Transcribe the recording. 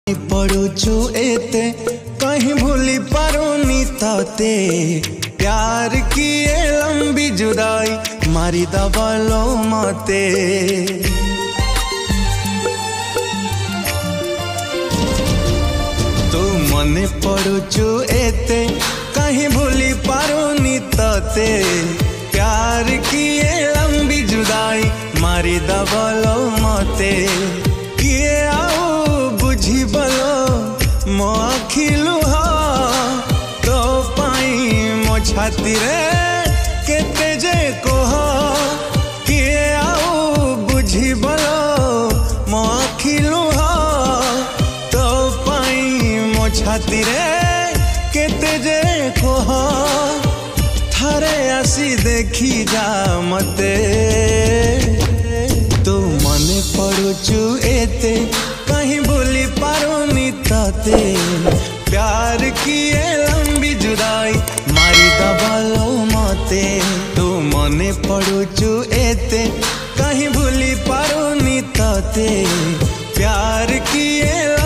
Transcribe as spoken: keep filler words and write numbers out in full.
पड़ुछु एते कहीं भूली पारुनी तते प्यार किए लंबी जुदाई मारी दबलो मते। तू मने पड़ुछु एते कहीं भूली पारुनी तते प्यार किए लंबी जुदाई मारी दबलो मते। किए आओ बुझी बलो मो आखिलु तो पाई मो छाती रे केते जे कोह। किए आओ बुझी बलो मो आखिलु तो पाई मो छाती रे केते जे कोह। थारे आसी देखी जा मते तू मने पड़ुछु एते कहीं भूली पारुनी तते प्यार किए लंबी जुदाई मारी दबलो मते। तू मने पड़ुछु एते कहीं भूली पारुनी तते प्यार किए